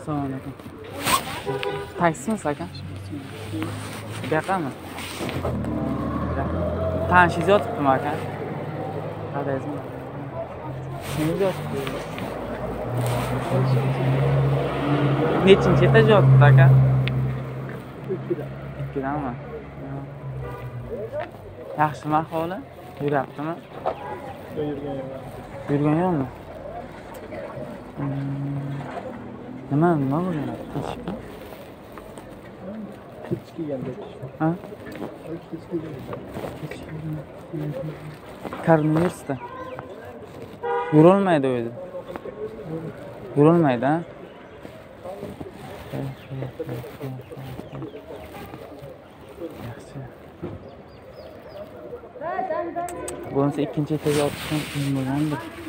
Assalomu alaykum. Taksimiz aka? Bu yoqami? Tanishingiz yotibdimi aka? Qaraysizmi? Ismingiz yotibdi. Nechinchi etaj yotibdi aka? Ikkidanmi? Yaxshimi ahvoli? Yuryaptimi? Yurgan yo'qmi? Nima bo'lyapti? Teshikmi? Kech kelganda. Ha? Koronavirusda. Yurolmaydi o'zi. Yurolmaydi, ha? Yaxshi. Bo'lmasa ikkinchi etajga otishim qiyin bo'lgandi.